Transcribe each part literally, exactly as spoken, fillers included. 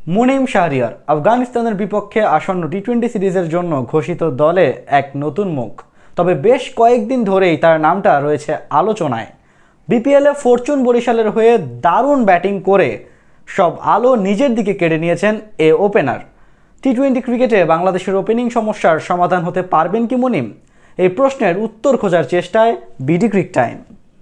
মুনিম শাহরিয়ার আফগানিস্তানের বিপক্ষে আসন্ন টি টোয়েন্টি সিরিজের জন্য ঘোষিত দলে এক নতুন মুখ। তবে বেশ কয়েকদিন ধরেই তার নামটা রয়েছে আলোচনায়। বিপিএলে ফরচুন বরিশালের হয়ে দারুণ ব্যাটিং করে সব আলো নিজের দিকে কেড়ে নিয়েছেন এ ওপেনার। টি টোয়েন্টি ক্রিকেটে বাংলাদেশের ওপেনিং সমস্যার সমাধান হতে পারবেন কি মুনিম? এই প্রশ্নের উত্তর খোঁজার চেষ্টায় বিডি ক্রিক টাইম।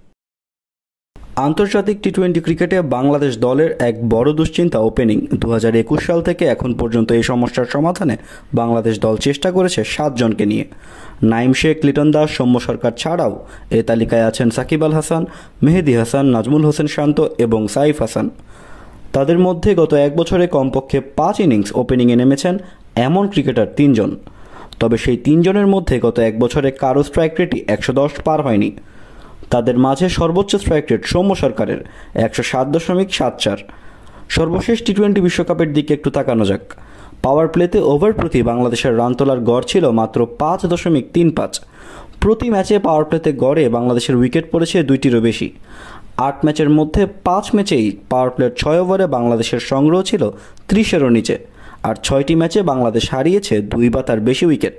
আন্তর্জাতিক টি টোয়েন্টি ক্রিকেটে বাংলাদেশ দলের এক বড় দুশ্চিন্তা ওপেনিং। দু হাজার একুশ সাল থেকে এখন পর্যন্ত এই সমস্যার সমাধানে বাংলাদেশ দল চেষ্টা করেছে সাতজনকে নিয়ে। নাইম শেখ, লিটন দাস, সৌম্য সরকার ছাড়াও এ তালিকায় আছেন সাকিব আল হাসান, মেহেদি হাসান, নাজমুল হোসেন শান্ত এবং সাইফ হাসান। তাদের মধ্যে গত এক বছরে কমপক্ষে পাঁচ ইনিংস ওপেনিংয়ে নেমেছেন এমন ক্রিকেটার তিনজন। তবে সেই তিনজনের মধ্যে গত এক বছরে কারো স্ট্রাইক রেটই একশো দশ পার হয়নি। তাদের মাঝে সর্বোচ্চ স্ট্রাইক রেট সৌম্য সরকারের একশো সাত দশমিক সাত চার। সর্বশেষ টি টোয়েন্টি বিশ্বকাপের দিকে একটু তাকানো যাক। পাওয়ার প্লেতে ওভার প্রতি বাংলাদেশের রান তোলার গড় ছিল মাত্র পাঁচ দশমিক তিন পাঁচ। প্রতি ম্যাচে পাওয়ার প্লেতে গড়ে বাংলাদেশের উইকেট পড়েছে দুইটিরও বেশি। আট ম্যাচের মধ্যে পাঁচ ম্যাচেই পাওয়ার প্লের ছয় ওভারে বাংলাদেশের সংগ্রহ ছিল ত্রিশেরও নিচে, আর ছয়টি ম্যাচে বাংলাদেশ হারিয়েছে দুই বা তার বেশি উইকেট।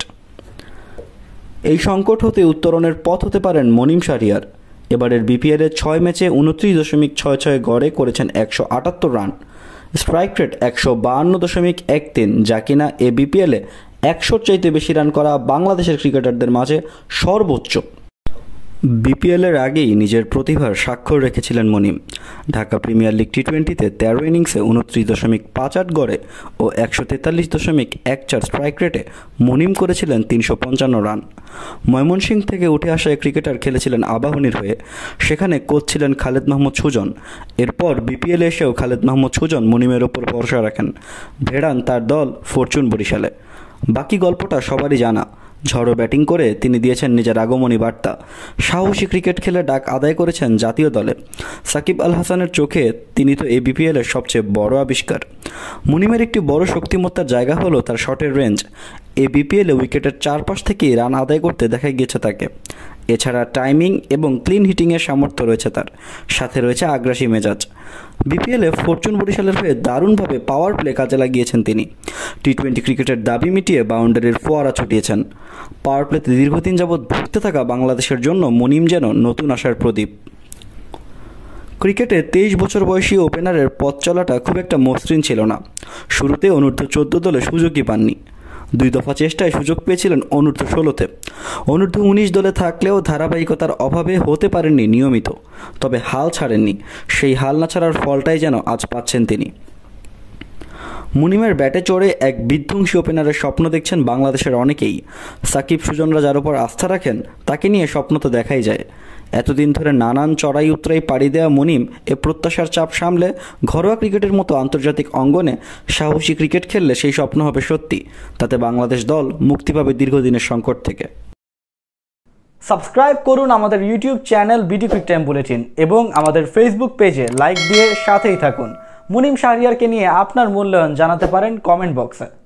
এই সংকট হতে উত্তরণের পথ হতে পারেন মুনিম শাহরিয়ার। এবারের বিপিএলে ছয় ম্যাচে উনত্রিশ দশমিক ছয় ছয় গড়ে করেছেন একশো আটাত্তর রান, স্ট্রাইক রেট একশো বাহান্ন দশমিক এক তিন, যা কিনা এ বিপিএলে একশোর চাইতে বেশি রান করা বাংলাদেশের ক্রিকেটারদের মাঝে সর্বোচ্চ। বিপিএলের আগেই নিজের প্রতিভার স্বাক্ষর রেখেছিলেন Munim. Dhaka premier league T টোয়েন্টিতে তেরো ইনিংসে উনত্রিশ দশমিক পাঁচ আট গড়ে ও একশো তেতাল্লিশ দশমিক এক চার স্ট্রাইক রেটে মুনিম করেছিলেন তিনশো পঞ্চান্ন রান। ময়মনসিংহ থেকে উঠে আসা ক্রিকেটার খেলেছিলেন আবাহনীর হয়ে, সেখানে কোচ ছিলেন খালেদ মাহমুদ সুজন। এরপর বিপিএলে এসেও খালেদ মাহমুদ সুজন মুনিমের ওপর ভরসা রাখেন, ভেড়ান তার দল ফরচুন বরিশালে। বাকি গল্পটা সবারই জানা। ঝড়ো ব্যাটিং করে তিনি দিয়েছেন নিজের আগমনী বার্তা। সাহসী ক্রিকেট খেলে ডাক আদায় করেছেন জাতীয় দলে। সাকিব আল হাসানের চোখে তিনি তো এই বিপিএলের সবচেয়ে বড় আবিষ্কার। মুনিমের একটি বড় শক্তিমত্তার জায়গা হলো তার শটের রেঞ্জ। এই বিপিএলে উইকেটের চারপাশ থেকেই রান আদায় করতে দেখা গিয়েছে তাকে। এছাড়া টাইমিং এবং ক্লিন হিটিংয়ের সামর্থ্য রয়েছে তার, সাথে রয়েছে আগ্রাসী মেজাজ। বিপিএলে ফরচুন বরিশালের হয়ে দারুণভাবে পাওয়ার প্লে কাজে লাগিয়েছেন তিনি। টি টোয়েন্টি ক্রিকেটের দাবি মিটিয়ে বাউন্ডারির ফোয়ারা ছুটিয়েছেন। পাওয়ার প্লেতে দীর্ঘদিন যাবৎ ভুগতে থাকা বাংলাদেশের জন্য মুনিম যেন নতুন আশার প্রদীপ। ক্রিকেটে তেইশ বছর বয়সী ওপেনারের পথ চলাটা খুব একটা মসৃণ ছিল না। শুরুতে অনূর্ধ্ব চোদ্দ দলে সুযোগই পাননি। দুই দফা চেষ্টায় সুযোগ পেয়েছিলেন অনূর্ধ্ব ষোলোতে। অনূর্ধ্ব উনিশ দলে থাকলেও ধারাবাহিকতার অভাবে হতে পারেননি নিয়মিত, তবে হাল ছাড়েননি। সেই হাল না ছাড়ার ফলটাই যেন আজ পাচ্ছেন তিনি। মুনিমের ব্যাটে চড়ে এক বিধ্বংসী ওপেনারের স্বপ্ন দেখছেন বাংলাদেশের অনেকেই। সাকিব সুজনরা যার উপর আস্থা রাখেন তাকে নিয়ে স্বপ্ন তো দেখাই যায়। এতদিন ধরে নানান চড়াই উতরাই পাড়ি দেওয়া মুনিম এ প্রত্যাশার চাপ সামলে ঘরোয়া ক্রিকেটের মতো আন্তর্জাতিক অঙ্গনে সাহসী ক্রিকেট খেললে সেই স্বপ্ন হবে সত্যি। তাতে বাংলাদেশ দল মুক্তি পাবে দীর্ঘদিনের সংকট থেকে। সাবস্ক্রাইব করুন আমাদের YouTube channel BD cric time bulletin এবং আমাদের ফেসবুক পেজে লাইক দিয়ে সাথেই থাকুন। মুনিম শাহরিয়ারকে নিয়ে আপনার মূল্যায়ন জানাতে পারেন কমেন্ট বক্সে।